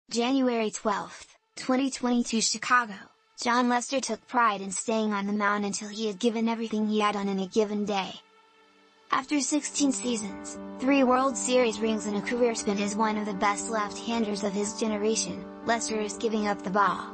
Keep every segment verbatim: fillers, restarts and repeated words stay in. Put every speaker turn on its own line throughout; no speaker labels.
January twelfth, twenty twenty-two Chicago. Jon Lester took pride in staying on the mound until he had given everything he had on in a given day. After sixteen seasons, three World Series rings and a career spent as one of the best left-handers of his generation, Lester is giving up the ball.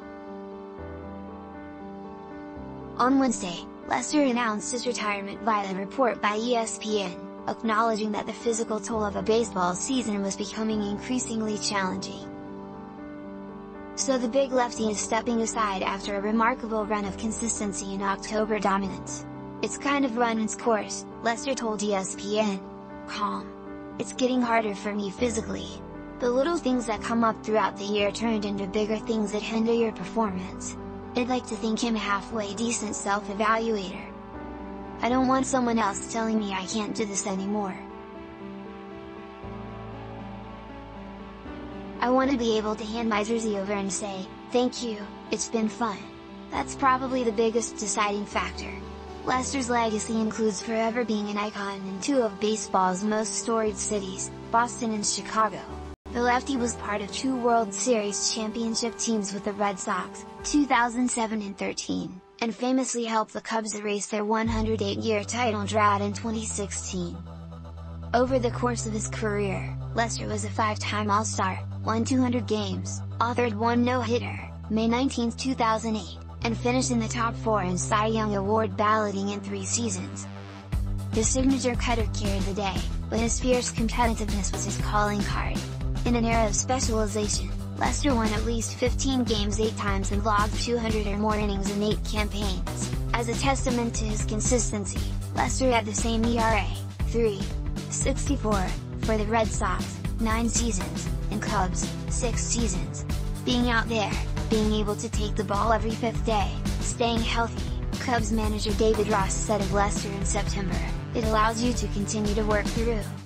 On Wednesday, Lester announced his retirement via a report by E S P N, acknowledging that the physical toll of a baseball season was becoming increasingly challenging. So the big lefty is stepping aside after a remarkable run of consistency and October dominance. "It's kind of run its course," Lester told E S P N. "Calm. It's getting harder for me physically. The little things that come up throughout the year turned into bigger things that hinder your performance. I'd like to think I'm a halfway decent self-evaluator. I don't want someone else telling me I can't do this anymore. I want to be able to hand my jersey over and say, 'Thank you, it's been fun.' That's probably the biggest deciding factor." Lester's legacy includes forever being an icon in two of baseball's most storied cities, Boston and Chicago. The lefty was part of two World Series championship teams with the Red Sox, two thousand seven and thirteen, and famously helped the Cubs erase their one hundred eight year title drought in twenty sixteen. Over the course of his career, Lester was a five-time All-Star, won two hundred games, authored one no-hitter, May nineteenth two thousand eight, and finished in the top four in Cy Young Award balloting in three seasons. His signature cutter carried the day, but his fierce competitiveness was his calling card. In an era of specialization, Lester won at least fifteen games eight times and logged two hundred or more innings in eight campaigns. As a testament to his consistency, Lester had the same E R A, three point six four, for the Red Sox, nine seasons, and Cubs, six seasons. Being out there, being able to take the ball every fifth day, staying healthy, Cubs manager David Ross said of Lester in September, "It allows you to continue to work through